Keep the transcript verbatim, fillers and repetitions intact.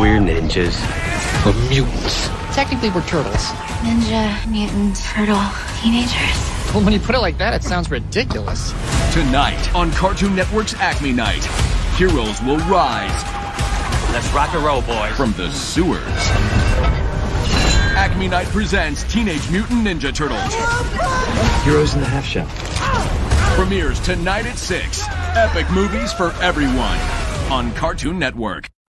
We're ninjas. We're mutants. Technically, we're turtles. Ninja, mutant, turtle, teenagers. Well, when you put it like that, it sounds ridiculous. Tonight on Cartoon Network's Acme Night, heroes will rise. Let's rock and roll, boys. From the sewers. Acme Night presents Teenage Mutant Ninja Turtles. Heroes in the half shell. Premieres tonight at six. Epic movies for everyone on Cartoon Network.